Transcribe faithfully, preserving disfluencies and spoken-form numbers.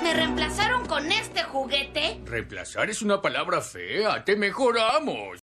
¿Me reemplazaron con este juguete? Reemplazar es una palabra fea. Te mejoramos.